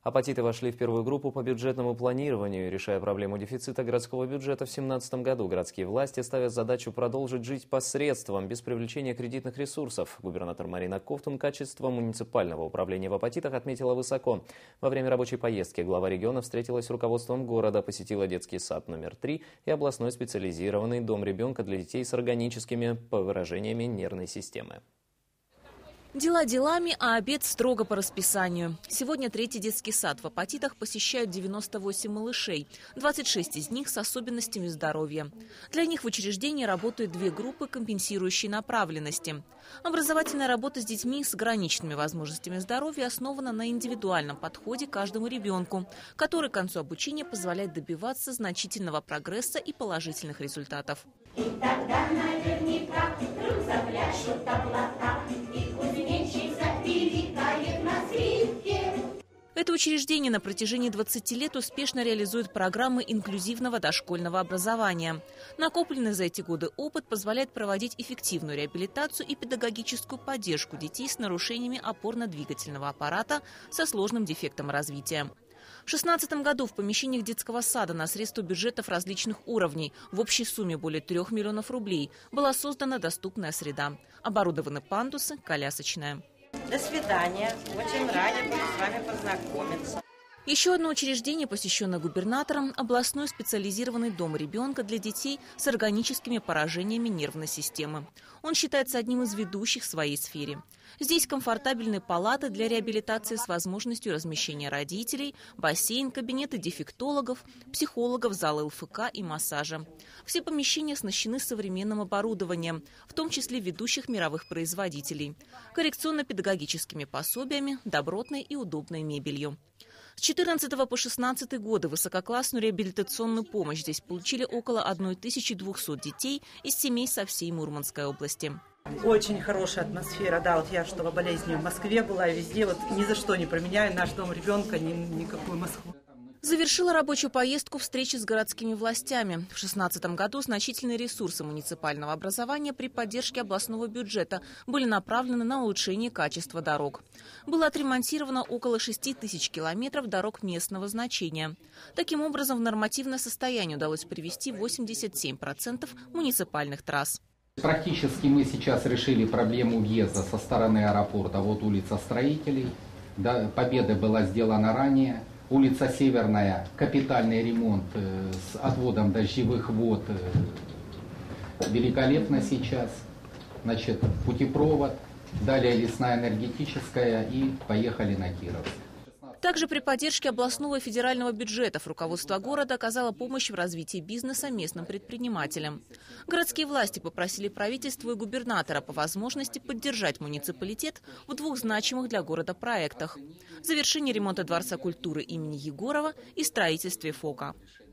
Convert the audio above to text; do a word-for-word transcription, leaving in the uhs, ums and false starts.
Апатиты вошли в первую группу по бюджетному планированию. Решая проблему дефицита городского бюджета в две тысячи семнадцатом году, городские власти ставят задачу продолжить жить по средствам, без привлечения кредитных ресурсов. Губернатор Марина Ковтун качество муниципального управления в Апатитах отметила высоко. Во время рабочей поездки глава региона встретилась с руководством города, посетила детский сад номер три и областной специализированный дом ребенка для детей с органическими выражениями нервной системы. Дела делами, а обед строго по расписанию. Сегодня третий детский сад в Апатитах посещают девяносто восемь малышей, двадцать шесть из них с особенностями здоровья. Для них в учреждении работают две группы, компенсирующие направленности. Образовательная работа с детьми с ограниченными возможностями здоровья основана на индивидуальном подходе к каждому ребенку, который к концу обучения позволяет добиваться значительного прогресса и положительных результатов. И тогда наверняка вдруг запляшут облака, и кузнечик запиликает на скрипке. Это учреждение на протяжении двадцати лет успешно реализует программы инклюзивного дошкольного образования. Накопленный за эти годы опыт позволяет проводить эффективную реабилитацию и педагогическую поддержку детей с нарушениями опорно-двигательного аппарата со сложным дефектом развития. В две тысячи шестнадцатом году в помещениях детского сада на средства бюджетов различных уровней в общей сумме более трех миллионов рублей была создана доступная среда. Оборудованы пандусы, колясочная. До свидания. Очень рада буду с вами познакомиться. Еще одно учреждение, посещенное губернатором – областной специализированный дом ребенка для детей с органическими поражениями нервной системы. Он считается одним из ведущих в своей сфере. Здесь комфортабельные палаты для реабилитации с возможностью размещения родителей, бассейн, кабинеты дефектологов, психологов, залы ЛФК и массажа. Все помещения оснащены современным оборудованием, в том числе ведущих мировых производителей, коррекционно-педагогическими пособиями, добротной и удобной мебелью. С две тысячи четырнадцатого по две тысячи шестнадцатый годы высококлассную реабилитационную помощь здесь получили около тысячи двухсот детей из семей со всей Мурманской области. Очень хорошая атмосфера, да, вот я что по болезни в Москве была, везде, вот ни за что не променяю наш дом ребенка, ни, никакую Москву. Завершила рабочую поездку встречи с городскими властями. В две тысячи шестнадцатом году значительные ресурсы муниципального образования при поддержке областного бюджета были направлены на улучшение качества дорог. Было отремонтировано около шести тысяч километров дорог местного значения. Таким образом, в нормативное состояние удалось привести восемьдесят семь процентов муниципальных трасс. Практически мы сейчас решили проблему въезда со стороны аэропорта. Вот улица Строителей. Да, победа была сделана ранее. Улица Северная, капитальный ремонт э, с отводом дождевых вод, э, великолепно сейчас. Значит, путепровод, далее лесная энергетическая и поехали на Кировск. Также при поддержке областного и федерального бюджетов руководство города оказало помощь в развитии бизнеса местным предпринимателям. Городские власти попросили правительство и губернатора по возможности поддержать муниципалитет в двух значимых для города проектах – завершение ремонта Дворца культуры имени Егорова и строительстве ФОКа.